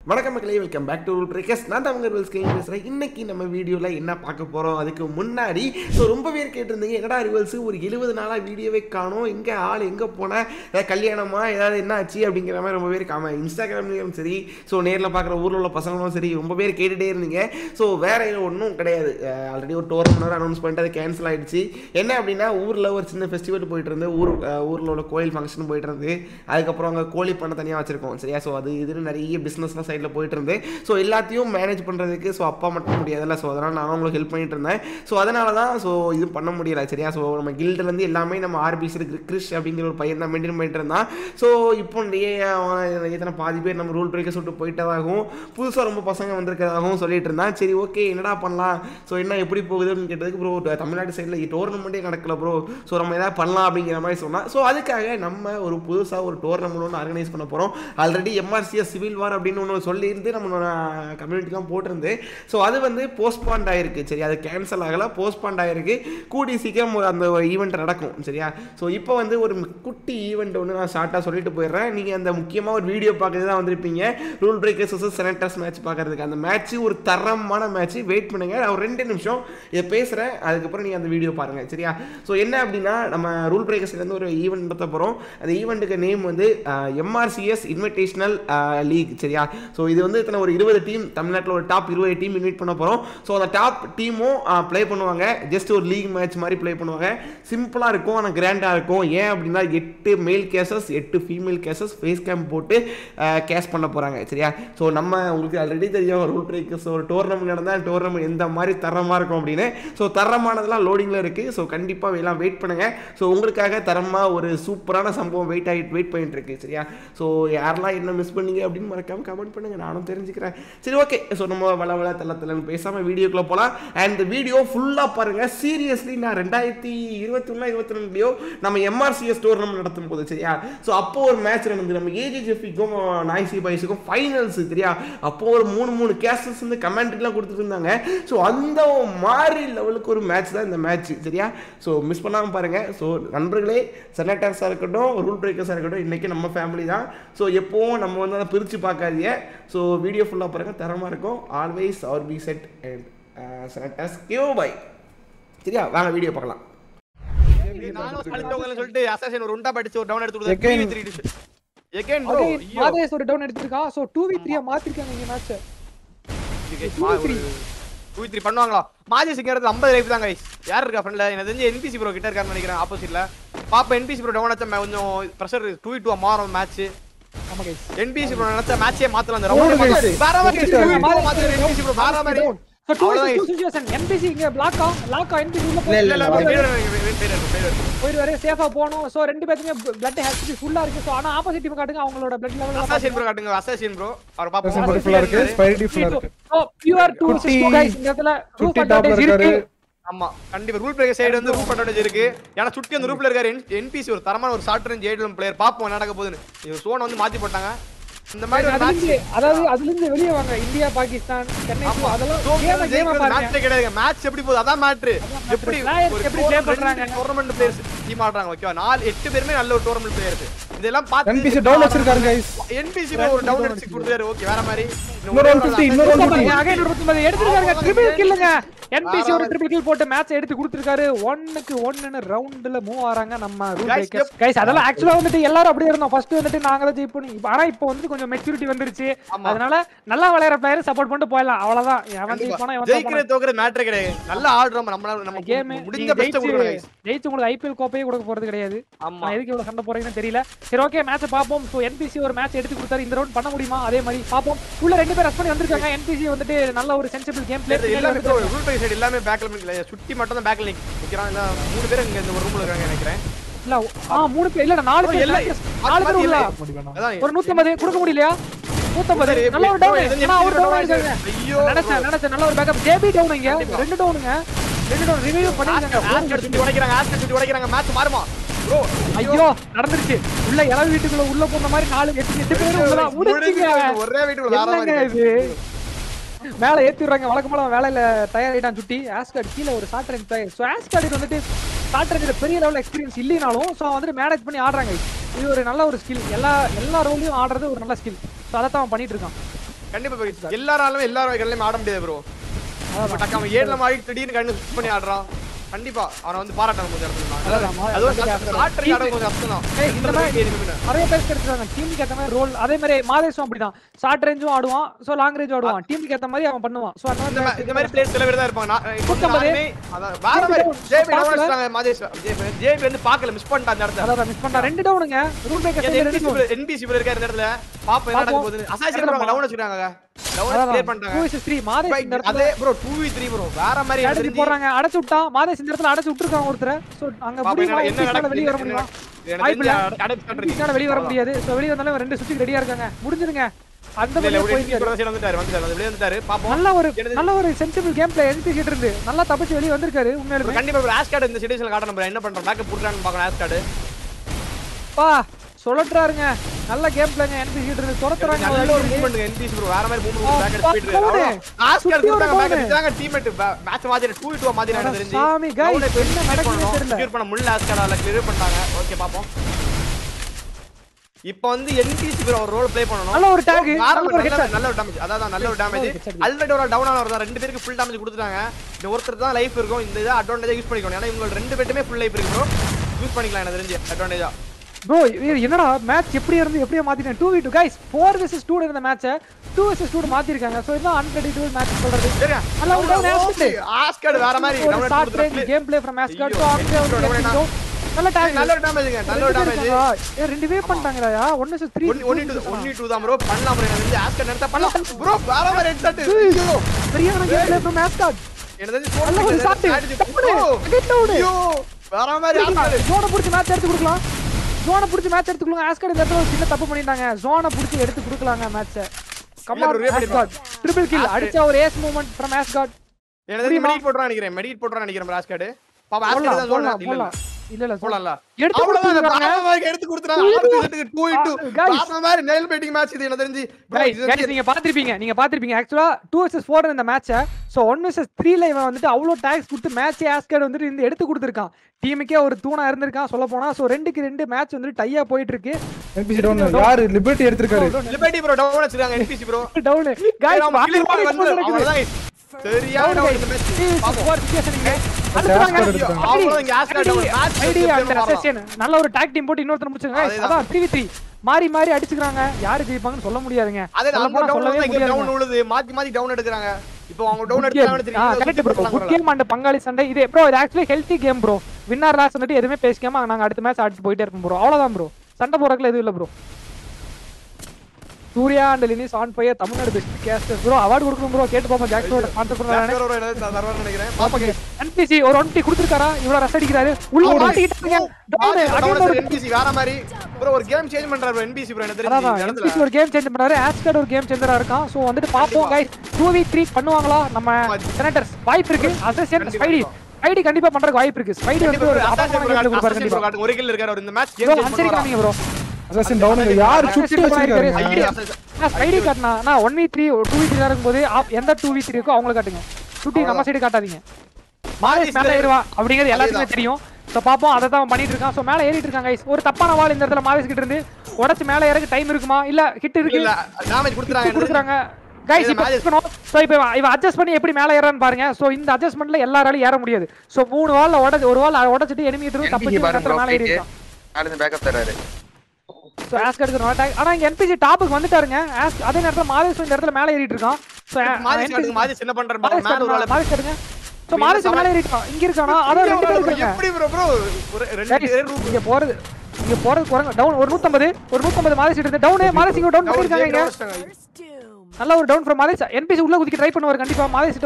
வணக்கம் மக்களே, welcome back to RuleBreakerz. நான் தான் உங்கள் ரூல்ஸ் கேம் பேசுகிறேன். இன்றைக்கி நம்ம வீடியோவில் என்ன பார்க்க போகிறோம் அதுக்கு முன்னாடி ரொம்ப பேர் கேட்டிருந்தீங்க, என்னடா ரிவல்ஸ் ஒரு 70 நாளாக வீடியோவே காணும், எங்கே ஆள் எங்கே போனால் ஏதாவது கல்யாணமா ஏதாவது என்ன ஆச்சு அப்படிங்கிற மாதிரி ரொம்ப பேர் இன்ஸ்டாகிராம்லேயும் சரி, ஸோ நேரில் பார்க்குற ஊரில் உள்ள பசங்களும் சரி ரொம்ப பேர் கேட்டுகிட்டே இருந்தீங்க. ஸோ வேறு ஒன்றும் கிடையாது, ஆல்ரெடி ஒரு டோர்னமெண்ட் அனௌன்ஸ் பண்ணிட்டு அது கேன்சல் ஆகிடுச்சு. என்ன அப்படின்னா ஊரில் ஒரு சின்ன ஃபெஸ்டிவல் போயிட்டு இருந்து ஊரில் உள்ள கோயில் ஃபங்க்ஷன் போயிட்டு இருந்து, அதுக்கப்புறம் அங்கே கோழி பண்ண தனியாக வச்சுருக்கோம் சரியா. ஸோ அது இதுன்னு நிறைய பிஸ்னஸ்லாம் சைடில் போயிட்டு இருந்தேன். ஸோ எல்லாத்தையும் மேனேஜ் பண்ணுறதுக்கு ஸோ அப்பா மட்டும் முடியாதுல்ல, ஸோ அதனால் நானும் உங்களுக்கு ஹெல்ப் பண்ணிட்டு இருந்தேன். ஸோ அதனால தான் ஸோ இது பண்ண முடியல சரியா. ஸோ நம்ம கில்டுலேருந்து எல்லாமே நம்ம ஆர்பிசி கிறிஷ் அப்படிங்கிற ஒரு பையன் தான் மெயின்டைன் பண்ணிட்டு இருந்தான். ஸோ இப்போ எத்தனை பாதி பேர் நம்ம ரூல் பிரேக்கர்ஸ் விட்டு போயிட்டதாகவும் புதுசாக ரொம்ப பசங்க வந்திருக்கிறதாகவும் சொல்லிட்டு இருந்தான். சரி ஓகே என்னடா பண்ணலாம், ஸோ என்ன எப்படி போகுது அப்படின்னு கேட்டதுக்கு ப்ரோ தமிழ்நாடு சைடில் டோர்னமெண்ட்டே நடக்கல ப்ரோ, ஸோ நம்ம எதாவது பண்ணலாம் அப்படிங்கிற மாதிரி சொன்னால். ஸோ அதுக்காக நம்ம ஒரு புதுசாக ஒரு டோர்னமெண்ட் ஒன்று ஆர்கனைஸ் பண்ண போகிறோம். ஆல்ரெடி MRCS சிவில் வார் அப்படின்னு ஒன்று சொல்லியிருந்து நம்மளோட கம்யூனிட்டிலாம் போட்டிருந்து. ஸோ அது வந்து போஸ்ட்பாண்ட் ஆகிருக்கு சரி, அது கேன்சல் ஆகலை, போஸ்ட்பாண்ட் ஆகிருக்கு. கூடி சீக்கிரம் அந்த ஈவெண்ட் நடக்கும் சரியா. ஸோ இப்போ வந்து ஒரு குட்டி ஈவெண்ட் ஒன்று நான் ஷார்ட்டாக சொல்லிட்டு போயிடுறேன். நீங்கள் அந்த முக்கியமாக ஒரு வீடியோ பார்க்குறது தான் வந்திருப்பீங்க, rule breakers versus senators match பார்க்குறதுக்கு. அந்த மேட்ச் ஒரு தரமான மேட்ச், வெயிட் பண்ணுங்கள், நான் ஒரு 2 நிமிஷம் இதை பேசுகிறேன், அதுக்கப்புறம் நீங்கள் அந்த வீடியோ பாருங்கள் சரியா. ஸோ என்ன அப்படின்னா நம்ம ரூல் பிரேக்கர்ஸ்லேருந்து ஒரு ஈவெண்ட் நடத்த போகிறோம். அந்த ஈவெண்ட்டுக்கு நேம் வந்து MRCS இன்விடேஷனல் லீக் சரியா. ஸோ இது வந்து இத்தனை ஒரு 20 டீம், தமிழ்நாட்டில் ஒரு டாப் 20 டீம் இன்வைட் பண்ண போகிறோம். ஸோ அந்த டாப் டீமும் ப்ளே பண்ணுவாங்க, ஜஸ்ட் ஒரு லீக் மேட்ச் மாதிரி ப்ளே பண்ணுவாங்க. சிம்பிளாக இருக்கும் ஆனால் கிராண்டாக இருக்கும். ஏன் அப்படின்னா 8 male cases 8 female cases face camp போட்டு கேஷ் பண்ண போகிறாங்க சரியா. ஸோ நம்ம உங்களுக்கு ஆல்ரெடி தெரியும் ரூல் பிரேக்கர்ஸ் ஒரு டோர்னமெண்ட் நடந்தால் டோர்னமெண்ட் எந்த மாதிரி தரமாக இருக்கும் அப்படின்னு. ஸோ தரமானதெல்லாம் லோடிங்கில் இருக்குது. ஸோ கண்டிப்பாக எல்லாம் வெயிட் பண்ணுங்கள். ஸோ உங்களுக்காக தரமாக ஒரு சூப்பரான சம்பவம் வெயிட் பண்ணிட்டு இருக்கு சரியா. ஸோ யாரெல்லாம் என்ன மிஸ் பண்ணீங்க அப்படின்னு மறக்காமல் கமெண்ட் பண்ணுங்கள், நானும் தெரிஞ்சுக்கிறேன் சரி. ஓகே ஸோ நம்ம வள தள்ளத்தில் பேசாமல் வீடியோக்குள்ளே போகலாம். அண்ட் இந்த வீடியோ ஃபுல்லாக பாருங்கள். சீரியஸ்லி நான் 2021-22 நம்ம MRCS டோர்னமெண்ட் நடத்தும் போது சரியா. ஸோ அப்போ ஒரு மேட்ச் நடந்து நம்ம AJJFக்கும் நாய்ஸி பாய்ஸுக்கும் ஃபைனல்ஸ் சரியா. அப்போ ஒரு 3 கேசஸ் வந்து கமெண்ட்ரிலாம் கொடுத்துட்டு இருந்தாங்க. ஸோ அந்த மாதிரி லெவலுக்கு ஒரு மேட்ச் தான் இந்த மேட்ச் சரியா. ஸோ மிஸ் பண்ணாமல் பாருங்கள். ஸோ நண்பர்களே, செனட்டர்ஸாக இருக்கட்டும் ரூல் பிரேக்கர்ஸாக இருக்கட்டும், இன்றைக்கி நம்ம ஃபேமிலி தான். ஸோ எப்போவும் நம்ம வந்து அதை பிரித்து பார்க்காதீங்க. ஸோ வீடியோ ஃபுல்லாக பாருங்கள், தரமாக இருக்கும். Always RB set and senators கியூ பை சரியா. வாங்க வீடியோ பார்க்கலாம். சொல்லிட்டு அசாசின் ஒரு உண்டா படிச்சு ஒரு டவுன் எடுத்து கொடுத்தாரு. again bro மாதேஸ் ஒரு டவுன் எடுத்துருக்கா. சோ 2v3 மாத்திருக்காங்க இந்த மேட்ச். 2v3 பண்ணுவாங்களா? மாதேஸ் இங்கறது 50 லைஃப் தான் गाइस. யார் இருக்கா ஃப்ரெண்ட்ல? எனக்கு தெரிஞ்சு NPC ப்ரோ கிட்ட இருக்கான்னு நினைக்கிறேன் ஆப்போசிட்ல. பாப்பா NPC ப்ரோ டவுன் ஆச்சா கொஞ்சம் பிரஷர் 2v2 மாறும் மேட்ச். ஆமா गाइस, NPC ப்ரோ நினைச்சா மேட்சே மாத்தலாம். அந்த ரவுண்ட் வேற மாதிரி 2v2 மாத்தி NPC ப்ரோ வேற மாதிரி. So 2 சிச்சுவேஷன் NPC இங்க பிளாக்கா NPC உள்ள போயிடுவாரு, சேஃபா போணும். சோ ரெண்டு பேத்துமே blood HP ஃபுல்லா இருக்கு. சோ ஆனா ஆப்போசிட் டீம் காட்டுங்க அவங்களோட blood level அசாசின் ப்ரோ காட்டுங்க. அசாசின் ப்ரோ அவர் பாப்போம் ஃபுல்லா இருக்கு, ஸ்பைடி ஃபுல்லா இருக்கு. சோ பியூர் 2 guys இந்த இடத்துல ரூப் அட்வான்டேஜ் இருக்கு. ஆமா கண்டிப்பா ரூல் பிரேக்கர் சைடு வந்து ரூப் அட்வான்டேஜ் இருக்கு. ஏன்னா சுட்டி அந்த ரூப்ல இருக்காரு NPC ஒரு தரமான ஒரு ஷார்ட் ரேஞ்ச் ஏடலம் பிளேயர். பாப்போம் என்ன நடக்க போகுதுன்னு. இது சோன் வந்து மாத்தி போட்டாங்க. இந்த மாதிரி ஒரு மேட்ச், அதாவது அதுல இருந்து வெளிய வாங்க. இந்தியா பாகிஸ்தான் சென்னை அதெல்லாம் கேம் பாருங்க. மேட்ச் கிடையாது, மேட்ச் எப்படி போகுது அதான் மேட்டர். எப்படி ப்ளே பண்றாங்க டோர்னமெண்ட் பிளேயர்ஸ் டீம் ஆடுறாங்க ஓகேவா. 8 பேருமே நல்ல ஒரு டோர்னமெண்ட் பிளேயர்ஸ். இதெல்லாம் பார்த்து NPC டவுன் வச்சிருக்காரு गाइस. NPC ஒரு டவுன் எடுத்து கொடுத்தாரு. ஓகே வேற மாதிரி இன்னொரு 150 அகைன் 150 எடுத்துட்டாங்க. ட்ரிபிள் கில்லுங்க. NPC ஒரு ட்ரிபிள் கில் போட்டு மேட்ச் எடுத்து கொடுத்திருக்காரு. 1-1 ரவுண்ட்ல மூவ் ஆறாங்க நம்ம ரூல் பிரேக்கர்ஸ் गाइस. அதெல்லாம் एक्चुअली வந்துட்டு எல்லாரும் அப்படியே இருந்தோம். ஃபர்ஸ்ட் வந்துட்டு நாங்க தான் ஜெயிப்போம். ஆனா இப்போ வந்து கொஞ்சம் மெச்சூரிட்டி வந்துருச்சு. அதனால நல்லா விளையாடுற பிளேயர் சப்போர்ட் பண்ணிட்டு போயிடலாம். அவ்வளவுதான். எவன் ஜெயிப்பானோ எவன் ஜெயிக்கிற தோக்குற மேட்டர் கிடையாது. நல்லா ஆடுறோம் நம்ம கேம். முடிஞ்ச பெஸ்ட் கொடுங்க गाइस. ஜெயிச்சு உங்களுக்கு IPL கோப்பையே கொடுக்க போறது கிடையாது. ஆமா எதுக்கு இவ்வளவு சண்டை போறீங்கன்னு தெரியல. சரி ஓகே மேட்ச் பாப்போம். சோ NPC ஒரு மேட்ச் எடுத்து கொடுத்தாரு. இந்த ரவுண்ட் பண்ண முடியுமா? அதே மாதிரி பாப்போம். உள்ள ரெண்டு பேர் ரஷ் பண்ணி வந்திருக்காங்க. NPC வந்துட்டு நல்ல ஒரு சென்சிபிள் கேம் பிளே. எல்லாமே ரூல் பிரேக்கர் சைடு எல்லாமே பேக்ல நிக்கல. சுட்டி மட்டும் தான் பேக்ல நிக்கறான். இல்ல 3 பேர் இங்க இந்த ஒரு ரூம்ல இருக்காங்க நினைக்கிறேன். இல்ல 3 பேர் இல்ல 4 பேர் உள்ள. ஒரு 150 கொடுக்க முடியலையா? 150 நல்ல ஒரு டவுன். நான் ஒரு டவுன் ஆயிடுங்க. ஐயோ நினைச்சேன் நல்ல ஒரு பேக்கப். JB டவுன் இங்க 2 டவுனுங்க. 2 டவுன் ரிவ்யூ பண்ணிருக்காங்க. ஆஸ்கர் சுட்டி உடைக்கறாங்க. மேட்ச் மாறுமா bro? ஐயோ நடந்துருச்சு. உள்ள இளவு வீட்டுக்குள்ள உள்ள போன மாதிரி 8 பேர் உள்ள முடிச்சிங்க. ஒரே வீட்டுக்குள்ள வேற மாதிரி இது. மேல ஏத்திடுறாங்க. வழக்கமா வேலையில தயாராயிட்டான் சுட்டி. ஆஸ்கார்ட் கீழ ஒரு short range player. So Asgard வந்துட்டு ஷார்ட் ரேஞ்ச்ல பெரிய லெவல் எக்ஸ்பீரியன்ஸ் இல்லைனாலும் சோ வந்துட்டு மேனேஜ் பண்ணி ஆடுறாங்க. இது ஒரு நல்ல ஒரு ஸ்கில். எல்லா ரோலையும் ஆடுறது ஒரு நல்ல ஸ்கில். சோ அத தான் பண்ணிட்டு இருக்கான். கண்டிப்பா எல்லாராலும் எல்லா வகையிலயும் ஆட முடியாது ப்ரோ. டக்காம 7ல மாறி திடீர்னு கண்ணு ஸ்விட்ச் பண்ணி ஆடுறான். கண்டிப்பா அவனை வந்து பாராட்டணும் கொஞ்சம் இடத்துல. அதுவும் ஷார்ட் ஆட கொஞ்சம் கஷ்டம் தான். இந்த மாதிரி நிறைய பேர் எடுத்துறாங்க. டீமுக்கு ஏத்த மாதிரி ரோல் அதே மாதிரி மாதேஷும் அப்படிதான். ஷார்ட் ரேஞ்சும் ஆடுவான், சோ லாங் ரேஞ்சும் ஆடுவான். டீமுக்கு ஏத்த மாதிரி அவன் பண்ணுவான். சோ இந்த மாதிரி பிளேயர்ஸ் சில பேர் தான் இருப்பாங்க. அதான் வேற மாதிரி ஜேபி டவுன் வச்சாங்க மாதேஷ். ஜேபி வந்து பார்க்கல மிஸ் பண்ணிட்டான் அந்த இடத்துல. அதான் மிஸ் பண்ணா 2 டவுனுங்க. ரூல் பிரேக்கர்ஸ் என்பிசி ப்ரோ இருக்காரு இந்த இடத்துல. பாப்போம் என்ன நடக்க போகுது. அசாசின் ப்ரோ டவுன் வச்சிருக்காங்க. டவுன் கிளியர் பண்ணிட்டாங்க. 2v3 மாதேஷ் இந்த இடத்துல. அதே ப்ரோ 2v3 ப்ரோ வேற மாதிரி அடிச்சு போறாங்க. அடைச்சு விட்டான் மாதேஷ் இந்த இடத்துல அடைச்சு விட்டுருக்கான் ஒருத்தர். சோ அங்க என்ன வெளிய வர முடியுமா? அடைச்சு வெளிய வர முடியாது. சோ வெளிய வந்தாலும் 2 சுத்தி ரெடியா இருக்காங்க. முடிஞ்சிருங்க. அந்த வெளிய வந்துட்டாரு. பாப்போம். நல்ல ஒரு சென்சிபிள் கேம் பிளே என்பி கிட்ட இருந்து நல்லா தப்பிச்சு வெளிய வந்திருக்காரு. உண்மையிலேயே கண்டிப்பா ஆஷ் கார்டு இந்த சிச்சுவேஷன்ல காட்டணும் ப்ரோ. என்ன பண்றோம் பேக்கப் புட்றான்னு பார்க்கணும் ஆஷ் கார்டு. பா சொல்லட்றாருங்க. நல்ல கேம் பிளேங்க என்பி கிட்ட இருந்து துரத்துறாங்க. நல்ல ஒரு மூவ்மென்ட் என்பி ப்ரோ. வேற மாதிரி மூவ்மென்ட் பேக்கப் ஸ்பீட் இருக்கு. ஆஷ் கார்டு குடுறாங்க பேக்கப் இதாங்க டீம்மேட் மேட்ச் மாதிரி 2v2 மாதிரி எனக்கு தெரிஞ்சு. சாமி गाइस என்ன நடக்குதுன்னு தெரியல. கிளியர் பண்ண முள்ள ஆஷ் கார்டால கிளியர் பண்ணிட்டாங்க. ஓகே பாப்போம். இப்போ வந்து என்டிசி ப்ரோ ஒரு ரோல் ப்ளே பண்ணனும். நல்ல ஒரு டாக் நல்ல ஒரு டேமேஜ். அதான் நல்ல ஒரு டேமேஜ். ஆல்ரெடி ஒரு டவுன் ஆனவர் தான். 2 பேருக்கு ஃபுல் டேமேஜ் கொடுத்துட்டாங்க. இந்த ஒருத்தர் தான் லைஃப் இருக்கும். இந்த இத அட்வான்டேஜ் யூஸ் பண்ணிக்கணும். ஏன்னா இவங்க 2 பேட்டுமே ஃபுல் லைஃப் இருக்கு ப்ரோ. யூஸ் பண்ணிக்கலாம் எனக்கு தெரிஞ்சு அட்வான்டேஜா. ப்ரோ என்னடா மேட்ச் எப்படி இருந்து எப்படியே மாத்திட்டேன். 2v2 गाइस 4 vs 2 இருந்த மேட்சை 2 vs 2 மாத்திருக்காங்க. சோ இதுதான் அன்பிரெடிக்டபிள் மேட்ச் சொல்றது. சரியா நல்ல ஒரு டவுன் ஆஸ்கார்ட் வேற மாதிரி டவுன் எடுத்து game play from Asgard. So அங்க நல்ல டாக் நல்ல டேமேஜ்ங்க. நல்ல ஒரு டேமேஜ். ஏ 2 வே பண்ணிட்டாங்கடா. 1 vs 3 1v2 தான் ப்ரோ. பண்ணலாம் ப்ரோ. எனக்கு ஆஸ்கார்ட் எடுத்தா பண்ணலாம் ப்ரோ. வேற மாதிரி ஹெட்ஷாட். ஐயோ பெரியவன கேம் ப்ளே ஃப்ரம் ஆஸ்கார்ட். எனக்கு நல்ல ஒரு ஷாட். ஐயோ வேற மாதிரி ஆஸ்கார்ட் ஜோனை புடிச்சு மேட்ச் எடுத்து கொடுக்கலாம். ஜோனை புடிச்சு மேட்ச் எடுத்து கொடுங்க. ஆஸ்கார்ட் இந்த இடத்துல சின்ன தப்பு பண்ணிட்டாங்க. ஜோனை புடிச்சு எடுத்து கொடுக்கலாங்க match. Come on Asgard triple kill அடிச்ச ஒரு ஏஸ் மூவ்மென்ட் ஃப்ரம் ஆஸ்கார்ட். எனக்கு மெடிட் போட்றான்னு நினைக்கிறேன். மெடிட் போட்றான்னு நினைக்கிறேன் ஆஸ்கார்ட். பாப்பா ஆஸ்கார்ட் தான் ஜோன் இல்ல போடலாம். எடுத்து கொடுத்துறாங்க. எடுத்து கொடுத்துறாங்க. ஆர்பிக்கு 2v2 பாப்பா மாதிரி நெயில் பேட்டிங் மேட்ச் இது எனக்கு தெரிஞ்சு. गाइस நீங்க பாத்திருப்பீங்க ஆக்சுவலா 2 vs 4 இந்த மேட்சை. சோ 1 vs 3ல இவன் வந்துட்டு அவ்ளோ டாக்ஸ் கொடுத்து மேட்ச் ஆஸ்கார்ட் வந்துட்டு இந்த எடுத்து கொடுத்திருக்கான். டீமுக்கே ஒரு தூணா இருந்திருக்கான் சொல்ல போனா. சோ 2க்கு 2 மேட்ச் வந்து டையா போயிட்டு இருக்கு. என்பிசி டவுன் யார் லிபர்ட்டி எடுத்துட்டாரு. லிபர்ட்டி ப்ரோ டவுன் வச்சிருக்காங்க என்பிசி ப்ரோ. டவுன் गाइस அவ்வளவுதான் சரியான டவுன் இந்த மேட்ச். பாப்போம் சிச்சுவேஷனிங்க. நல்ல ஒரு டாக் டீம் போட்டு இன்னொருத்தர் முடிச்சாங்க. அதான் 3v3 மாறி மாறி அடிச்சுக்கறாங்க. யாரு ஜெயிப்பாங்கன்னு சொல்ல முடியாதுங்க. அதே நம்ம டவுன் உழுது மாத்தி மாத்தி டவுன் எடுக்கறாங்க. இப்போ அவங்க டவுன் எடுத்தாங்கன்னு தெரியும். Correct bro. Good game and பங்காளி சண்டை இது ப்ரோ. இது actually healthy game bro. Winner loss வந்துட்டு எதுமே பேசிக்காம நாங்க அடுத்த மேட்ச் ஆடிட்டு போயிட்டே இருப்போம் ப்ரோ. அவ்வளவுதான் ப்ரோ. சண்டை போறதுல எதுவும் இல்ல ப்ரோ. சூர்யா அண்ட் லினிஸ் on fire Tamil Nadu best caster bro. Award கொடுக்கணும் ப்ரோ. கேட்டு பாப்போம். ஜாக்ஸோட ஸ்பான்சர் பண்றானே சர்வர் நினைக்கிறேன். பாப்போங்க. என்பிசி ஒரு 1 கொடுத்திருக்காரா? இவர ரஷ் அடிக்கிறாரு. உள்ள மாட்டிட்டாங்க. டவுன் என்பிசி வேற மாதிரி ப்ரோ. ஒரு கேம் சேஞ்ச் பண்றாரு என்பிசி ப்ரோ. எனக்கு தெரியும் என்பிசி ஒரு கேம் சேஞ்ச் பண்றாரு. ஆஸ்கார்ட் ஒரு கேம் சேஞ்சரா இருக்கான். சோ வந்துட்டு பாப்போம் गाइस 2v3 பண்ணுவாங்களா நம்ம செனட்டர்ஸ்? வாய்ப்பு இருக்கு. அசசியன் ஸ்பைடி கண்டிப்பா பண்றதுக்கு வாய்ப்பு இருக்கு. ஸ்பைடி வந்து ஒரு அபாரமான கேம் கொடுப்பாரு கண்டிப்பா. ஒரு கில் இருக்காரு அவர் இந்த மேட்ச் கேம் சேஞ்ச் பண்ணுவாங்க ப்ரோ. அசசின் டவுன் யார் சுத்தி வச்சிருக்காரு. ஸ்பைடி காட்னா நான் 1v3 2v3 இருக்கும்போது எந்த 2v3 இருக்கோ அவங்கள காட்டுங்க. சுத்தி நம்ம சைடு காட்டாதீங்க. மாரேஸ் மேல ஏறுவா அப்படிங்கிறது எல்லாத்துக்குமே தெரியும். சோ பாப்போம் அத தான் பண்ணிட்டு இருக்கான். சோ மேல ஏறிட்டு இருக்காங்க गाइस. ஒரு தப்பான வால் இந்த இடத்துல மாரேஸ் கிட்ட இருந்து உடைச்சு மேல ஏறக்கு டைம் இருக்குமா? இல்ல ஹிட் இருக்கு. இல்ல டேமேஜ் கொடுத்துறாங்க गाइस. இப்போ பண்ணோம். சோ இப்போ இவ அட்ஜஸ்ட் பண்ணி எப்படி மேல ஏறறான்னு பாருங்க. சோ இந்த அட்ஜஸ்ட்மென்ட்ல எல்லாராலும் ஏற முடியாது. சோ 3 வால்ல ஒரு வால் உடைச்சிட்டு எனிமி கிட்ட இருந்து தப்பிச்சு மேல ஏறி இருக்கான். நாலு பேக்கப் தராரு. சோ ஆஸ்கார்ட்க்கு நோ அட்டாக். ஆனா இங்க என்பிசி டாப்புக்கு வந்துட்டாருங்க. அதே நேரத்துல மாதேஷ் இந்த இடத்துல மேல ஏறிட்டு இருக்கான். சோ மாதேஷ் என்ன பண்றாரு பாருங்க. மேல ஒரு வால் மாதேஷ் எடுங்க. சோ மாதேஷ் மேல ஏறிட்டான். இங்க இருக்கானா? அத 2 பேர் இருக்காங்க. எப்படி ப்ரோ ஒரு 2 பேர் இங்க போறது குறங்க. டவுன் ஒரு 150 மாதேஷ் இருந்து டவுன். மாதேஷ் இங்க டவுன் பண்ணிருக்காங்க. இங்க நல்ல ஒரு டவுன் ஃப்ரம் மாதேஷ். என்பிசி உள்ள குதிக்க ட்ரை பண்ணுவார் கண்டிப்பா. மாதேஷ்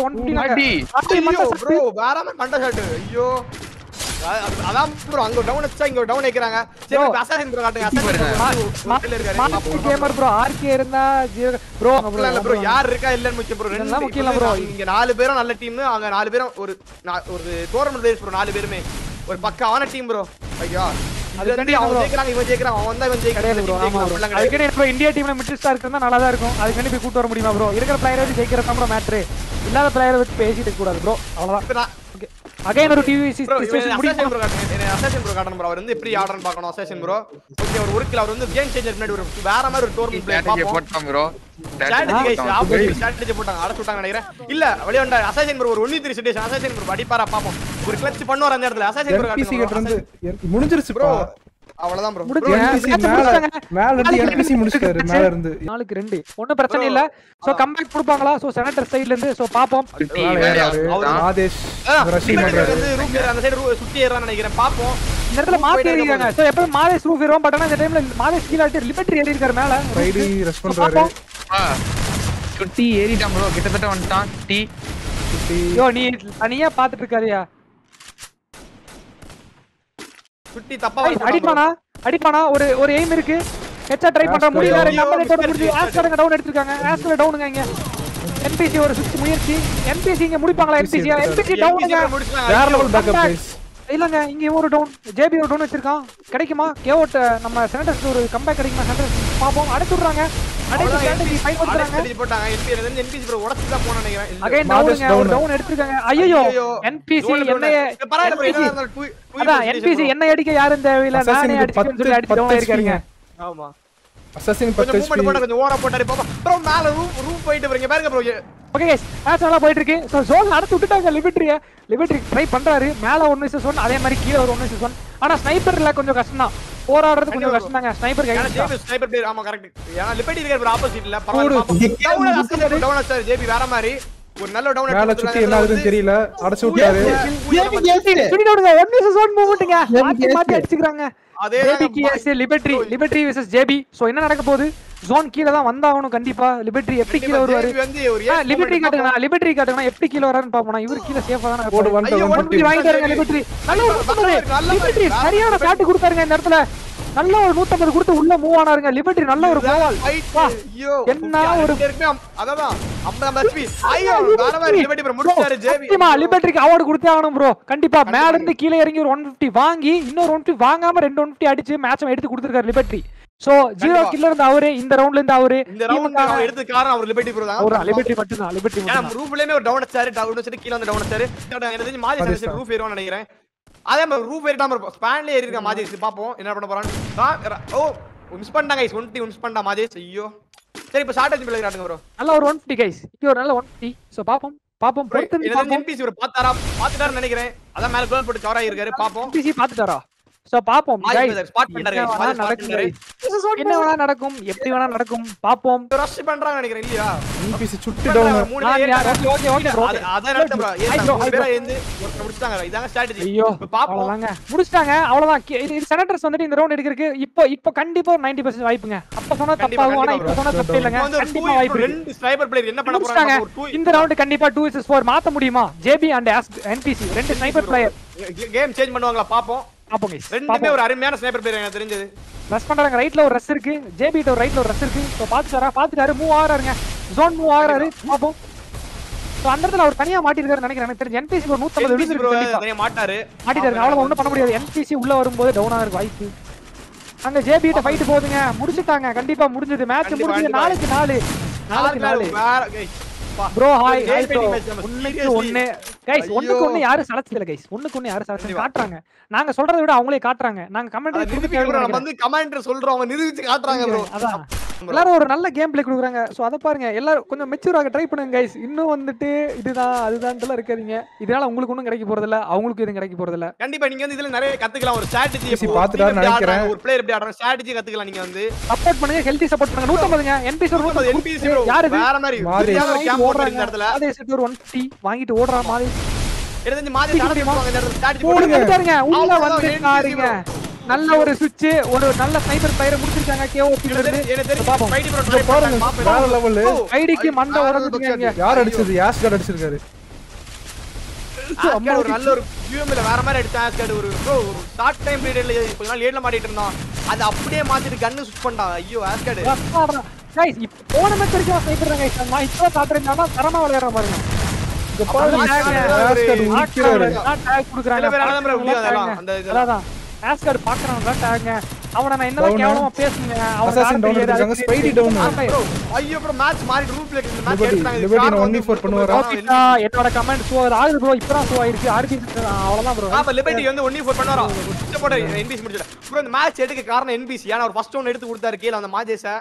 150 ப்ரோ. வேற மாதிரி மண்ட ஷாட். ஐயோ அதான் ப்ரோ. அங்க டவுன் வச்சா இங்க டவுன் ஏக்குறாங்க. சரி அசாசின் ப்ரோ காட்டுங்க. அசாசின் இருக்காரு. கேமர் ப்ரோ ஆர்கே இருந்தா ப்ரோ இல்ல ப்ரோ யார் இருக்கா இல்லன்னு முக்கியம் ப்ரோ. ரெண்டு முக்கியம் ப்ரோ. இங்க 4 பேரும் நல்ல டீம். அங்க 4 பேரும் ஒரு டோர்னமென்ட் பிளேயர்ஸ் ப்ரோ. 4 பேருமே ஒரு பக்காவான டீம் ப்ரோ. ஐயா அது கண்டி அவங்க ஜெயிக்கறாங்க. இவன் ஜெயிக்கறான். அவன் வந்தா இவன் ஜெயிக்கறான் ப்ரோ. ஆமா ப்ரோ. அதுக்கே ப்ரோ இந்தியா டீம்ல மிடில் ஸ்டார் இருந்தா நல்லா தான் இருக்கும். அது கண்டி போய் கூட்டி வர முடியுமா ப்ரோ? இருக்கிற பிளேயரை வச்சு ஜெயிக்கறது தான் ப்ரோ மேட்டர். இல்லாத பிளேயரை வச்சு பேசிட்டு இருக்க கூடாது ப்ரோ. அவ்வளவுதான். ஓகே அகைன் ஒரு டிவி சிச்சுவேஷன் முடியும் ப்ரோ. அசாசின் ப்ரோ காட்டணும் ப்ரோ. அவர் வந்து எப்படி ஆடுறன்னு பார்க்கணும் அசாசின் ப்ரோ. ஓகே ஒரு கில் அவர் வந்து கேம் சேஞ்சர் முன்னாடி ஒரு வேற மாதிரி ஒரு டோர்னமென்ட் பிளே பாப்போம் bro. Strategy guys opposite strategy போட்டாங்க அட சுட்டாங்க நினைக்கிறேன் இல்ல வெளிய வந்த அசாசின் ப்ரோ ஒரு 1v3 சிச்சுவேஷன் அசாசின் ப்ரோ அடிப்பாரா பாப்போம் ஒரு கிளட்ச் பண்ணுவார் அந்த இடத்துல அசாசின் ப்ரோ NPC கிட்ட இருந்து முடிஞ்சிருச்சு ப்ரோ அவ்வளவுதான் ப்ரோ மேல இருந்து NPC முடிச்சிட்டாரு மேல இருந்து 4-2 ஒண்ணும் பிரச்சனை இல்ல சோ கம்பேக் கொடுப்பாங்களா சோ செனட்டர் சைடுல இருந்து சோ பாப்போம் ஆதேஷ் ரஷி பண்றாரு ரூம் அந்த சைடு சுத்தி ஏறறான்னு நினைக்கிறேன் பாப்போம் இந்த இடத்துல மாத்தி ஏறிறாங்க சோ எப்பவும் மாதேஷ் ரூஃப் ஏறுவோம் பட் ஆனா இந்த டைம்ல மாதேஷ் கீழ ஆட்டி லிபர்ட்டி ஏறி இருக்காரு மேல ஃப்ரைடே ரஷ் பண்றாரு குட்டி ஏறிட்டான் ப்ரோ கிட்டத்தட்ட வந்துட்டான் டி யோ நீ தனியா பாத்துட்டு இருக்காரியா குட்டி தப்பா அடிப்பானா ஒரு எய்ம் இருக்கு ஹெட்ஷாட் ட்ரை பண்ற முடியல நம்ம டவுன் முடிஞ்சு ஆஸ்கரங்க டவுன் எடுத்துட்டாங்க ஆஸ்கர டவுனுங்க இங்க NPC ஒரு சுத்தி முயற்சி NPC இங்க முடிப்பாங்களா NPC டவுனுங்க வேற லெவல் பேக்கப் கைஸ் இல்லங்க இங்க ஒரு டவுன் JB ஒரு டவுன் வச்சிருக்கான் கிடைக்குமா கேவோட் நம்ம செனட்டர்ஸ் ஒரு கம்பேக் கிடைக்குமா செனட்டர்ஸ் பாப்போம் அடிச்சு விடுறாங்க அடிச்சு ஸ்ட்ராட்டஜி ஃபைட் பண்றாங்க போட்டாங்க NPC ப்ரோ உடைச்சு தான் போன நினைக்கிறேன் அகைன் டவுன் எடுத்துட்டாங்க ஐயோ NPC NPC என்ன அடிக்க யாரும் தேவையில்லை நானே அடிச்சுன்னு சொல்லி அடிச்சு டவுன் ஆயிருக்காங்க ஆமா அசாசின் 10 மூவ்மென்ட் போட கொஞ்சம் ஓவரா போட்டாரு பாப்பா ப்ரோ மேல ரூம் போயிட்டு வரீங்க பாருங்க ப்ரோ ஓகே गाइस மேட்ச் நல்லா போயிட்டு இருக்கு சோ ஜோன் நடந்து விட்டுட்டாங்க லிபர்ட்டி ட்ரை பண்றாரு மேல 1v1 அதே மாதிரி கீழ ஒரு 1v1 ஆனா ஸ்னைப்பர்ல கொஞ்சம் கஷ்டம் தான் போராடுறது கொஞ்சம் கஷ்டம் தாங்க ஸ்னைப்பர் கைஸ் ஸ்னைப்பர் பிளேயர் ஆமா கரெக்ட் ஏனா லிபர்ட்டி இருக்காரு ஆப்போசிட்ல பரவாயில்லை டவுன் சார் JB வேற மாதிரி ஒரு நல்ல டவுன் மேல சுத்தி என்ன ஆகுதுன்னு தெரியல அடிச்சு விட்டாரு சுடி டவுனுங்க 1v1 மூவ்மென்ட்ங்க மாத்தி அடிச்சுக்கறாங்க அதே லிபர்ட்டி vs JB சோ என்ன நடக்க போகுது ஜோன் கீழ தான் வந்தாகணும் கண்டிப்பா லிபர்ட்டி எப்படி கீழ வருவாரு லிபர்ட்டி காட்டுங்க எப்படி கீழ வராருன்னு பாப்போம் இவர் கீழ சேஃபா தான போடு 1 வாங்கிட்டாருங்க லிபர்ட்டி லிபர்ட்டி சரியான ஷாட் கொடுத்தாருங்க இந்த இடத்துல நல்ல ஒரு 150 கொடுத்து உள்ள மூவ் ஆனாருங்க லிபர்ட்டி நல்ல ஒரு கோல் ஐயோ என்ன ஒரு அதான் 50 HP ஐயோ வேற மாதிரி லிபர்ட்டி ப்ரோ முடிச்சாரு JB லிபர்ட்டிக்கு அவார்ட் கொடுத்தே ஆகணும் ப்ரோ கண்டிப்பா மேல இருந்து கீழ இறங்கி ஒரு 150 வாங்கி இன்னொரு 150 வாங்காம 150 அடிச்சு மேட்ச் எடுத்து கொடுத்திருக்காரு லிபர்ட்டி சோ 0 கில்ல இருந்து அவரே இந்த ரவுண்ட்ல இருந்து அவரே இந்த ரவுண்ட் அவர் எடுத்து காரணம் அவர் லிபர்ட்டி ப்ரோ தான் ஒரு லிபர்ட்டி மட்டும் தான் லிபர்ட்டி நான் ரூஃப்லயே ஒரு டவுன் வச்சிட்டு கீழ வந்து டவுன் வச்சாரு எனக்கு தெரிஞ்சு மாஜி சர்வீஸ் ரூஃப் ஏறுவான்னு நினைக்கிறேன் அதே மாதிரி ரூஃப் ஏறிட்டாம ஸ்பான்ல ஏறி இருக்க மாஜி பாப்போம் என்ன பண்ண போறான்னு ஓ மிஸ் பண்ணிட்டாங்க गाइस 1 மிஸ் பண்ணா மாஜி ஐயோ சரி இப்ப ஷார்ட் பிளே காட்டுங்க ப்ரோ நல்ல ஒரு 150 गाइस இது ஒரு நல்ல 150 சோ பாப்போம் பொறுத்து பாப்போம் NPC ஒரு பாத்துட்டாருன்னு நினைக்கிறேன் அதான் மேல கோல் போட்டு கவர் ஆகி இருக்காரு பாப்போம் NPC பாத்துட்டாரா சோ பாப்போம் गाइस ஸ்பாட் பண்றாரு என்ன வேணா நடக்கும் எப்படி வேணா நடக்கும் பாப்போம் ரஷ் பண்றாங்க நினைக்கிறேன் இல்லையா NPC சுட்டு டவுன் ஓகே ப்ரோ அத நடத்த ப்ரோ ஏன் பேரா ஏந்து ஒரு முடிச்சாங்க இதாங்க ஸ்ட்ராட்டஜி ஐயோ பாப்போம் முடிச்சிட்டாங்க அவ்வளவுதான் இது செனட்டர்ஸ் வந்துட்டு இந்த ரவுண்ட் எடுக்கிறதுக்கு இப்போ கண்டிப்பா 90% வாய்ப்புங்க அப்ப சொன்னா தப்பாகும் ஆனா இப்போ சொன்னா தப்பு இல்லங்க கண்டிப்பா வாய்ப்பு ரெண்டு ஸ்னைப்பர் பிளேயர் என்ன பண்ண போறாங்க இந்த ரவுண்ட் கண்டிப்பா 2vs4 மாத்த முடியுமா JB and NPC ரெண்டு ஸ்னைப்பர் பிளேயர் கேம் சேஞ்ச் பண்ணுவாங்களா பாப்போம் பாப்போம் गाइस ரெண்டுமே ஒரு அருமையான ஸ்னைப்பர் பிளேயர் எனக்கு தெரிஞ்சது ரஷ் பண்றாங்க ரைட்ல ஒரு ரஷ் இருக்கு JB கிட்ட ஒரு ரைட்ல ஒரு ரஷ் இருக்கு சோ பாத்துட்டாரு மூவ் ஆறாருங்க ஜோன் மூவ் ஆறாரு பாப்போம் சோ அந்த இடத்துல அவர் தனியா மாட்டிருக்காரு நினைக்கிறேன் எனக்கு தெரிஞ்சு NPC ஒரு 150 விடுச்சு கண்டிப்பா தனியா மாட்டாரு அவ்வளவு ஒண்ணும் பண்ண முடியாது NPC உள்ள வரும்போது டவுன் ஆகுற வாய்ப்பு அங்க JB கிட்ட ஃபைட் போகுதுங்க முடிச்சிட்டாங்க கண்டிப்பா முடிஞ்சது மேட்ச் முடிஞ்சது 4-4 ப்ரோ ஹாய் ஒண்ணுக்கு ஒண்ணு गाइस ஒண்ணுக்கு ஒண்ணு யாரும் சலச்சல गाइस ஒண்ணுக்கு ஒண்ணு யாரும் சலச்சல காட்றாங்க நாங்க சொல்றதை விட அவங்களே காட்றாங்க நாங்க கமெண்ட்ல நம்ம வந்து கமெண்ட்ல சொல்றோம் அவங்க நிரூபிச்சு காட்றாங்க ப்ரோ அதான் எல்லாரும் ஒரு நல்ல கேம் பிளே கொடுக்குறாங்க சோ அத பாருங்க எல்லாரும் கொஞ்சம் மெச்சூர் ஆக ட்ரை பண்ணுங்க गाइस இன்னும் வந்துட்டு இதுதான் அதுதான்லாம் இருக்காதீங்க இதனால உங்களுக்கு ஒண்ணும் கிடைக்க போறது இல்ல அவங்களுக்கு எதுவும் கிடைக்க போறது இல்ல கண்டிப்பா நீங்க வந்து இதுல நிறைய கத்துக்கலாம் ஒரு ஸ்ட்ராட்டஜி எப்படி பாத்துட்டாரு நினைக்கிறேன் ஒரு பிளேயர் எப்படி ஆடுறாங்க ஸ்ட்ராட்டஜி கத்துக்கலாம் நீங்க வந்து சப்போர்ட் பண்ணுங்க ஹெல்தி சப்போர்ட் பண்ணுங்க 150ங்க NPC ஒரு 150 ப்ரோ வேற மாதிரி கேம் ஓடுறாங்க இந்த இடத்துல அதே செட் ஒரு 150 வாங்கிட்டு ஓடுறா மாதிரி எடுத்து மாதி தாண்டிடுவாங்க இந்த இடத்துல ஸ்ட்ராட்டஜி போடுங்க உள்ள வந்து காரிங்க நல்ல ஒரு சுவிட்ச் ஒரு நல்ல ஸ்னைப்பர் பிளேயர் முடிச்சிருக்காங்க KOP ல இருந்து பாப்போம் ஃபைட் ப்ரோ ட்ரை பண்ணுங்க வேற லெவல் ஐடிக்கு மண்ட வரதுங்க யார் அடிச்சது யாஸ்கார்ட் அடிச்சிருக்காரு ஒரு நல்ல ஒரு QMல வேற மாதிரி அடிச்ச ஆஸ்கார்ட் ஒரு ஷார்ட் டைம் பீரியட்ல கொஞ்ச நாள் ஏட்ல மாட்டிட்டு இருந்தான் அது அப்படியே மாத்திட்டு கன்னு சுவிட்ச் பண்ணான் ஐயோ ஆஸ்கார்ட் गाइस இப்போ போன மேட்ச் வரைக்கும் ஸ்னைப்பர் தான் गाइस நான் இப்போ காட்றேன்னா தரமா விளையாடுற பாருங்க இங்க பாருங்க ஆஸ்கார்ட் உரிக்கிறாரு டாக் குடுக்குறாங்க அதான் ஆஸ்கார்ட் பாக்குறாங்க டாக்ங்க அவன நான் என்னதான் கேவலமா பேசுங்க அசாசின் டவுன் எடுத்துட்டாங்க ஸ்பைடி டவுன் ஐயோ ப்ரோ மேட்ச் மாறி ரூல் பிளே இந்த மேட்ச் எடுத்தாங்க லிபர்ட்டி 1v4 பண்ணுவாரா என்னோட கமெண்ட் சோ ஆகுது ப்ரோ இப்பதான் சோ ஆயிருச்சு RB அவ்வளவுதான் ப்ரோ ஆமா லிபர்ட்டி வந்து 1v4 பண்ணுவாரா சுத்த போட NPC முடிச்சல ப்ரோ இந்த மேட்ச் எடுக்க காரணம் NPC ஏனா அவர் ஃபர்ஸ்ட் ஒன் எடுத்து கொடுத்தாரு கீழ அந்த மாஜேஸ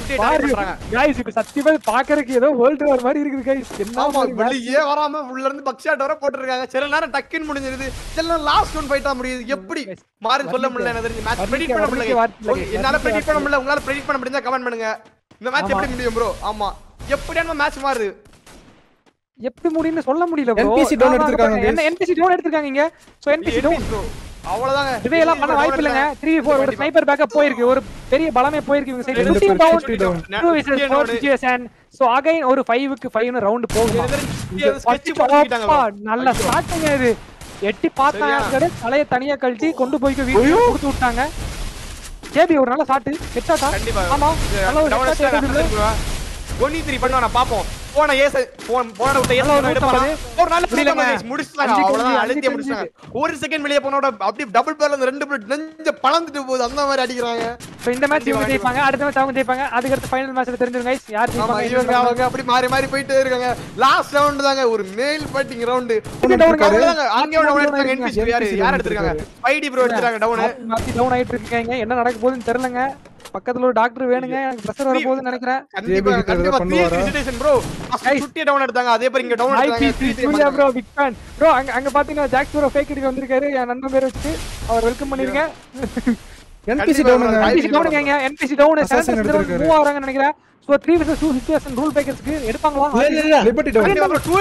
சுத்தி டார்கெட் பண்றாங்க गाइस இது சத்தியமா பாக்குறதுக்கு ஏதோ வேர்ல்ட் வார் மாதிரி இருக்குது गाइस என்ன ஆமா வெளியே வராம உள்ள இருந்து பக்ஷாட் வர போட்டுருக்காங்க சில நேரம் டக்குன்னு முடிஞ்சிருது சில நேரம் லாஸ்ட் ஒன் ஃபைட்டா முடியுது எப்படி மாறி சொல்ல முடியல எனக்கு தெரிஞ்சு மேட்ச் ப்ரெடிக்ட் பண்ண முடியல என்னால ப்ரெடிக்ட் பண்ண முடியல உங்களால ப்ரெடிக்ட் பண்ண முடிஞ்சா கமெண்ட் பண்ணுங்க இந்த மேட்ச் எப்படி முடியும் ப்ரோ ஆமா எப்படியான மேட்ச் மாறுது எப்படி முடியும்னு சொல்ல முடியல ப்ரோ NPC டவுன் எடுத்துட்டாங்க என்ன NPC டவுன் எடுத்துட்டாங்க இங்க சோ NPC டவுன் ப்ரோ அவ்வளவுதாங்க இதெல்லாம் பண்ண வாய்ப்பு இல்லங்க 3v4 ஒரு ஸ்னைப்பர் பேக்கப் போயிருக்கு ஒரு பெரிய பலமே போயிருக்கு இவங்க side 15 down 2 vs 4 situation so again ஒரு 5 க்கு 5 னு ரவுண்ட் போகுது ஸ்கெட்ச் போட்டுட்டாங்க நல்ல ஸ்டார்டிங் இது எட்டி பார்த்தாங்க தலைய தனியா கழட்டி கொண்டு போய் வீடியோ கொடுத்து விட்டாங்க ஜேபி ஒரு நல்ல ஷாட் ஹெட்ஷாட்டா கண்டிப்பா ஆமா நல்ல ஒரு டவுன் ஹெட்ஷாட் 23 பண்ணுவானா பாப்போம் போன ஏஸ் போன விட்ட ஏஸ் எடுப்பாங்க ஒரு நாள் முடியலங்க முடிச்சாங்க அவ்வளவுதான் அழுத்தி முடிச்சாங்க ஒரு செகண்ட் வெளிய போனோட அப்படியே டபுள் பேர்ல அந்த ரெண்டு பேர் நெஞ்ச பளந்துட்டு போகுது அந்த மாதிரி அடிக்குறாங்க சோ இந்த மேட்ச் இவங்க ஜெயிப்பாங்க அடுத்த மேட்ச் அவங்க ஜெயிப்பாங்க அதுக்கு அடுத்து ஃபைனல் மேட்ச்ல தெரிஞ்சிரும் गाइस யார் ஜெயிப்பாங்க இவங்க அவங்க அப்படி மாறி மாறி போயிட்டே இருக்காங்க லாஸ்ட் ரவுண்ட் தாங்க ஒரு மேல் ஃபைட்டிங் ரவுண்ட் அங்க டவுன் எடுத்தாங்க NPC யார் எடுத்துட்டாங்க ஸ்பைடி ப்ரோ எடுத்துட்டாங்க டவுன் மாத்தி டவுன் ஆயிட்டு இருக்காங்க என்ன நடக்க போகுதுன்னு தெரியலங்க பக்கத்துல ஒரு டாக்டர் வேணுங்க எனக்கு பிரஷர் வர போகுதுன்னு நினைக்கிறேன் கண்டிப்பா பிரசிடென்ட் ப்ரோ சுட்டி டவுன் எடுத்தாங்க அதே மாதிரி இங்க டவுன் எடுத்தாங்க Surya bro big fan bro அங்க பாத்தீங்கன்னா ஜாக் ப்ரோ ஃபேக் எடுக்க வந்திருக்காரு என் நண்பன் பேர் வச்சு அவர் வெல்கம் பண்ணிருங்க NPC டவுனுங்க NPC டவுன் மூவ் ஆறாங்கன்னு நினைக்கிறேன் சோ 3 vs 2 சிச்சுவேஷன் ரூல் பிரேக்கர்ஸ்க்கு எடுப்பாங்களா இல்ல லிபர்ட்டி டவுன்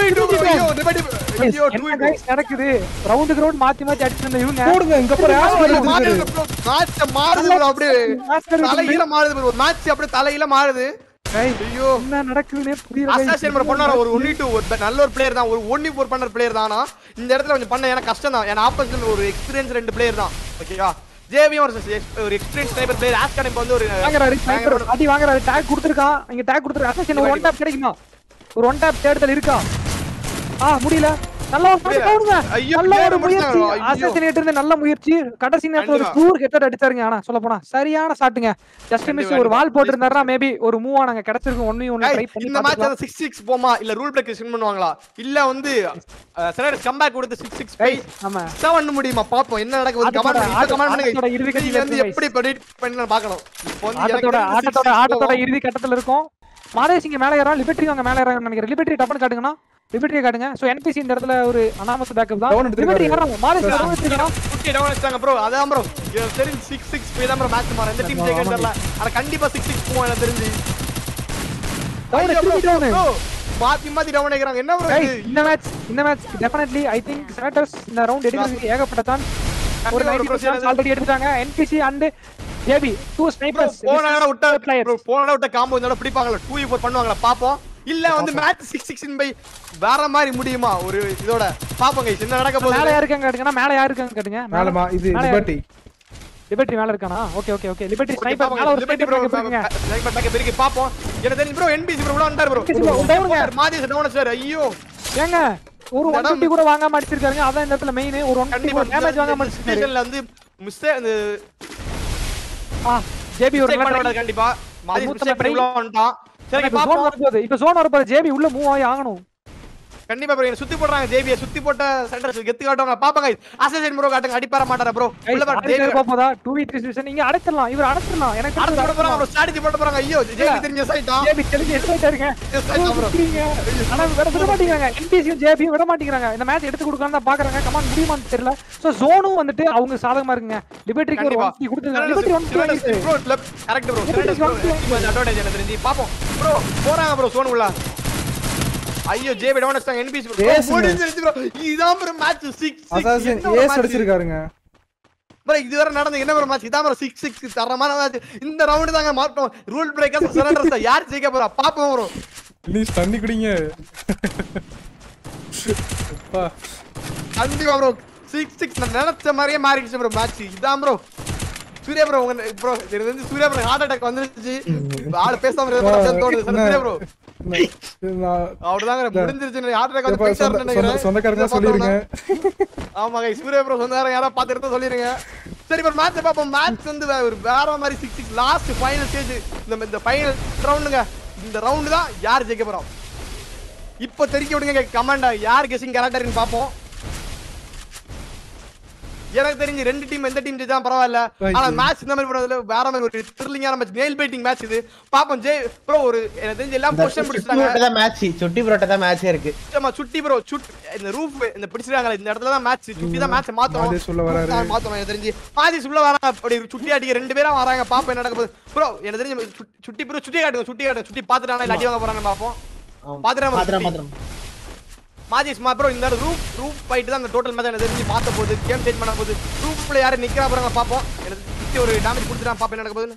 2 நடக்குது ரவுண்ட் கிரவுண்ட் மாத்தி மாத்தி அடிச்சிருந்த இவங்க போடுங்க இங்க பாரு மேட்ச் மாறுது அப்படியே தலையில மாறுது ப்ரோ மேட்ச் அப்படியே தலையில மாறுது ஐயோ என்ன நடக்குதுனே புரியல அசாசின் ப்ரோ பண்ணார ஒரு 1v2 ஒரு நல்ல ஒரு பிளேயர் தான் ஒரு 1v4 பண்ணற பிளேயர் தானா இந்த இடத்துல கொஞ்சம் பண்ண எனக்கு கஷ்டம் தான் ஏன்னா ஆப்போசிட்ல ஒரு எக்ஸ்பீரியன்ஸ் ரெண்டு பிளேயர் தான் ஓகேவா ஜேவி ஒரு எக்ஸ்பீரியன்ஸ் ஸ்னைப்பர் பிளேயர் ஆஸ்கன் இப்ப வந்து ஒரு வாங்குறாரு ஸ்னைப்பர் அடி வாங்குறாரு டாக் கொடுத்திருக்கான் இங்க டாக் கொடுத்திருக்கான் அசாசின் ஒரு ஒன் டாப் கிடைக்குமா ஒரு ஒன் டாப் தேடுதல் இருக்கா முடியல நல்ல ஒரு பாஸ் போடுங்க நல்ல ஒரு முயற்சி அசாசினேட் இருந்து நல்ல முயற்சி கடைசி நேரத்துல ஒரு டூர் ஹெட்டர் அடிச்சாருங்க ஆனா சொல்ல போனா சரியான ஷாட்டுங்க ஜஸ்ட் மிஸ் ஒரு வால் போட்டு இருந்தாருன்னா மேபி ஒரு மூவ் ஆனங்க கிடைச்சிருக்கும் 1v1 ட்ரை பண்ணி இந்த மேட்ச் 6-6 போமா இல்ல ரூல் பிரேக்கர்ஸ் வின் பண்ணுவாங்களா இல்ல வந்து சரடஸ் கம்பேக் கொடுத்து 6-6 பை ஆமா 7 முடியுமா பாப்போம் என்ன நடக்குது கமெண்ட் பண்ணுங்க இறுதி வந்து எப்படி ப்ரெடிக்ட் பண்ணி பார்க்கணும் இப்போ வந்து ஆட்டத்தோட இறுதி கட்டத்துல இருக்கும் மாரேசிங்க மேல ஏறா லிபர்ட்டி அங்க மேல ஏறாங்கன்னு நினைக்கிறேன் லிபர்ட்டி டப்பன் காட்டுங்கனா லிபர்ட்டி காட்டுங்க சோ NPC இந்த இடத்துல ஒரு அனாமஸ் பேக்கப் தான் லிபர்ட்டி ஏறாங்க மாரேசி டவுன் எடுத்துறாங்க ஓகே டவுன் எடுத்தாங்க ப்ரோ அதான் ப்ரோ தெரிஞ்சு 6-6 போய் தான் ப்ரோ மேட்ச் மாற இந்த டீம் ஜெயிக்க தெரியல ஆனா கண்டிப்பா 6-6 போவோம் எனக்கு தெரிஞ்சு டவுன் மாத்தி டவுன் ஆகறாங்க என்ன ப்ரோ இந்த match definitely I think senators இந்த ரவுண்ட் எடுக்கிறதுக்கு ஏகப்பட்டதான் ஒரு 90% ஆல்ரெடி எடுத்துட்டாங்க NPC அண்ட் ஜேபி 2 ஸ்னைப்பர்ஸ் போன விட்ட காம்போ இதோட பிடிப்பாங்களா 2v4 பண்ணுவாங்களா பாப்போம் இல்ல வந்து மேட்ச் 6-6 பை வேற மாதிரி முடியுமா ஒரு இதோட பாப்போம் गाइस என்ன நடக்க போகுது மேல யார் இருக்காங்க கேட்டுங்க மேல யார் இருக்காங்க கேட்டுங்க மேலமா இது லிபர்ட்டி மேல இருக்கானா ஓகே லிபர்ட்டி ஸ்னைப்பர் மேல ஒரு ஸ்னைப்பர் இருக்குங்க ஸ்னைப்பர் பேக்கப் இருக்கு பாப்போம் எனக்கு தெரிஞ்சு ப்ரோ NPC ப்ரோ உள்ள வந்தாரு ப்ரோ மாதேஷ் டவுன் சார் ஐயோ ஏங்க ஒரு 150 கூட வாங்காம அடிச்சிருக்காங்க அதான் இந்த இடத்துல மெயின் ஒரு 150 டேமேஜ் வாங்காம அடிச்சிருக்காரு வந்து மிஸ் அந்த ஜேபி ஒரு நல்ல கண்டிப்பா மாதேஷ் மிஸ் பண்ணி உள்ள வந்துட்டான் சரி பாப்போம் இப்போ ஜோன் வரப்போது ஜேபி உள்ள மூவ் ஆகி ஆகணும் கண்டிப்பா ப்ரோ சுத்தி போடுறாங்க ஜேபியை சுத்தி போட்ட சென்டர்ஸ் கெத்து காட்டுவாங்க பாப்பங்க அசசின் ப்ரோ காட்டுங்க அடிப்பார மாட்டாரா ப்ரோ உள்ள வர ஜேபி பாப்போதா 2v3 சிச்சுவேஷன் நீங்க அடச்சிரலாம் இவர் அடச்சிரலாம் எனக்கு அடுத்து போட போறாங்க ப்ரோ ஸ்ட்ராட்டஜி போட போறாங்க ஐயோ ஜேபி தெரிஞ்ச சைட்டா ஜேபி தெரிஞ்ச சைட்டா இருங்க ஆனா விட மாட்டேங்கறாங்க NPC ஜேபி விட மாட்டேங்கறாங்க இந்த மேட்ச் எடுத்து கொடுக்கலாம்னு தான் பாக்குறாங்க கமான் முடியுமான்னு தெரியல சோ ஜோனும் வந்துட்டு அவங்க சாதகமா இருக்குங்க லிபர்ட்டிக்கு ஒரு 150 கொடுத்துங்க Liberty 150 bro correct bro advantage என்ன தெரிஞ்சு பாப்போம் ப்ரோ போறாங்க ப்ரோ ஜோன் உள்ள ஐயோ ஜேபி டவுன் அடிச்சாங்க NPC ப்ரோ முடிஞ்சிருச்சு ப்ரோ இதான் ப்ரோ மேட்ச் 6-6 அசாசின் ஏஸ் அடிச்சிருக்காருங்க ப்ரோ இதுவரை நடந்து என்ன ப்ரோ மேட்ச் இதான் ப்ரோ 6-6 தரமான மேட்ச் இந்த ரவுண்ட் தாங்க மாட்டோம் ரூல் பிரேக்கர்ஸ் சரண்டர்ஸ் யார் ஜெயிக்க போறா பாப்போம் ப்ரோ ப்ளீஸ் தண்ணி குடிங்க அப்பா கண்டிப்பா ப்ரோ 6-6 நான் நினைச்ச மாதிரியே மாறிடுச்சு ப்ரோ மேட்ச் இதான் ப்ரோ சூர்யா ப்ரோ ப்ரோ இது வந்து சூர்யா ப்ரோ ஹார்ட் அட்டாக் வந்துருச்சு ஆளு பேசாம இருக்க தோணுது சூர்யா ப்ரோ அவர்தாங்க முடிஞ்சிருச்சு ஹார்ட் அட்டாக் வந்து பேசாம நினைக்கிறேன் சொந்தக்காரங்க சொல்லிருங்க ஆமா गाइस சூர்யா ப்ரோ சொந்தக்காரங்க யாரா பாத்து எடுத்து சொல்லிருங்க சரி ப்ரோ மேட்ச் பாப்போம் மேட்ச் வந்து ஒரு வேற மாதிரி 6-6 லாஸ்ட் ஃபைனல் ஸ்டேஜ் இந்த ஃபைனல் ரவுண்டுங்க இந்த ரவுண்ட் தான் யார் ஜெயிக்க போறோம் இப்போ தெரிக்க விடுங்க கமெண்ட் யார் கெஸிங் கேரக்டர்னு பாப்போம் எனக்கு தெரிஞ்சு ரெண்டு டீம் எந்த டீம் ஜெயிச்சா பரவாயில்ல. ஆனா மேட்ச் இந்த மாதிரி போறதுல வேற மாதிரி ஒரு த்ரில்லிங்கான மேட்ச், நெயில் பைட்டிங் மேட்ச் இது. பாப்போம் ஜெய் ப்ரோ. ஒரு எனக்கு தெரிஞ்சு எல்லாம் பொசிஷன் பிடிச்சிட்டாங்க. சுட்டி ப்ரோட்ட தான் மேட்ச் இருக்கு. ஆமா சுட்டி ப்ரோ இந்த ரூஃப் இந்த பிடிச்சிட்டாங்க. இந்த இடத்துல தான் மேட்ச். சுட்டி தான் மேட்ச் மாத்தணும். எனக்கு தெரிஞ்சு மாஜிஸ் உள்ள வராங்க. அப்படி சுட்டி அடிக்க ரெண்டு பேரா வராங்க. பாப்போம் என்ன நடக்க போகுது ப்ரோ. எனக்கு தெரிஞ்சு சுட்டி ப்ரோ சுட்டி காட்டுங்க. சுட்டி பாத்துட்டானா இல்ல அடி வாங்க போறாங்க பாப்போம். பாத்துறேன் மாஜிஸ் ப்ரோ. இந்த ரூஃப் ஃபைட் தான் அந்த டோட்டல் மேட்ச் எனக்கு தெரிஞ்சு மாத்த போகுது. கேம் சேஞ்ச் பண்ண போகுது. ரூஃப்ல யாரு நிக்கிறா போறாங்க பாப்போம். எனக்கு சுட்டி ஒரு டேமேஜ் கொடுத்துட்டான். பாப்போம் என்ன நடக்க போகுது.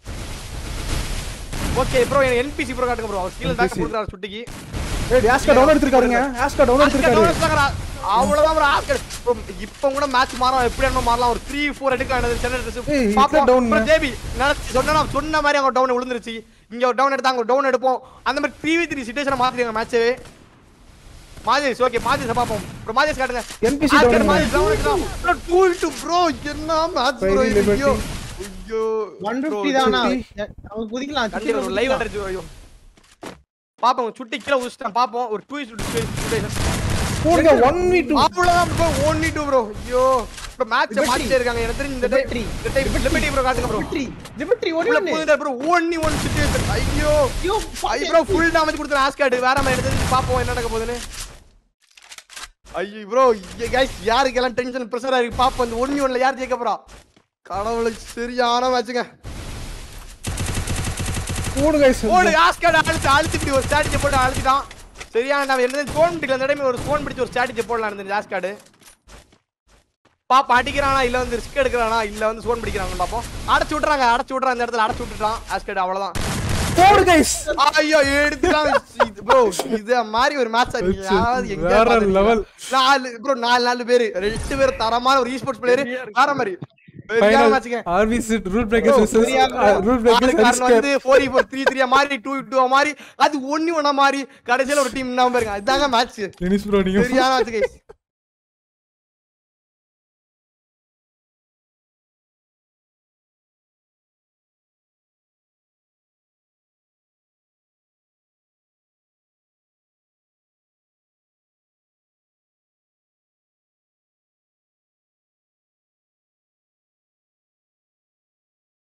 ஓகே ப்ரோ எனக்கு என்பிசி ப்ரோ காட்டுங்க ப்ரோ. ஸ்கில் பேக் கொடுக்குறாரு சுட்டிக்கு. ஏய் ஆஸ்கா டவுன் எடுத்துட்டாருங்க. ஆஸ்கா டவுன் எடுத்துட்டாரு. அவ்வளவுதான் ப்ரோ. ஆஸ்கா இப்போ கூட மேட்ச் மாறலாம். எப்படி என்ன மாறலாம். ஒரு 3-4 எடுக்க சென்டர் பாப்போம் ப்ரோ. ஜேபி சொன்ன மாதிரி அவங்க டவுன் விழுந்துருச்சு. இங்க ஒரு டவுன் எடுத்தாங்க. ஒரு டவுன் எடுப்போம். அந்த மாதிரி 3v3 சிச்சுவேஷனை மாத்திடுங்க மேட்சே. மாஜிஸ் ஓகே மாஜிஸ் பாப்போம் ப்ரோ. மாஜிஸ் காட்டுங்க. என்பிசி டவுன் மாஜிஸ் டவுன் எடுக்கலாம் ப்ரோ. 2-2 ப்ரோ. என்ன மேட்ச் ப்ரோ இது. ஐயோ 150 தானா அவங்க குதிக்கலாம். கண்டிப்பா ஒரு லைவ் அட்டர்ஜ். ஐயோ பாப்போம் சுட்டி கீழ உஸ்டான். பாப்போம் ஒரு 2-2 போடுங்க 1v2. அவ்வளவுதான் ப்ரோ. 1v2 bro. ஐயோ ப்ரோ மேட்ச் மாத்திட்டே இருக்காங்க. எனக்கு தெரிஞ்சு இந்த லிபர்ட்டி ப்ரோ காட்டுங்க ப்ரோ. லிபர்ட்டி ஓடுங்க ப்ரோ. 1v1 situation. ஐயோ ப்ரோ ஃபுல் டேமேஜ் கொடுத்த ஆஸ்காட் வேற மாதிரி எடுத்து பாப்போம் என்ன நடக்க போகுதுன்னு. ஐயோ ப்ரோ गाइस யாருக்கெல்லாம் டென்ஷன் பிரஷரா இருக்கு பாப்போம். இந்த 1v1ல யார் ஜெயிக்க போறா. கடவுளே சரியான மேட்ச்ங்க. போடு गाइस. ஓடு ஆஸ்காட் அழுத்தி ஒரு ஸ்ட்ராட்டஜி போட்டு அழுத்திட்டான். சரியான நான் என்ன ஸ்டோன் பிடிக்கல. அந்த டைம் ஒரு ஸ்டோன் பிடிச்சு ஒரு ஸ்ட்ராட்டஜி போடலாம் இருந்துச்சு ஆஸ்காட். பாப்பா அடிக்கிறானா இல்ல வந்து ரிஸ்க் எடுக்கறானா இல்ல வந்து ஸ்டோன் பிடிக்கறாங்க பாப்போம். அடைச்சு விட்டுறாங்க. இந்த இடத்துல அடைச்சு விட்டுட்டான் ஆஸ்காட். அவ்வளவுதான். போடு गाइस. ஐயோ எடுத்துட்டான் ப்ரோ. இது மாதிரி ஒரு மேட்ச் யாராவது எங்க வேற லெவல். 4 பேர் 2 பேர் தரமான ஒரு esports பிளேயர் வேற மாதிரி ஃபைனல் மேட்ச்ங்க. RVC Rule Breakers versus Rule Breakers வந்து 4-4 3-3 மாதிரி 2-2 மாதிரி அது 1-1 மாதிரி கடைசில ஒரு டீம் என்ன பாருங்க. இதாங்க மேட்ச். டெனிஸ் ப்ரோ நீங்க சரியான மேட்ச் गाइस.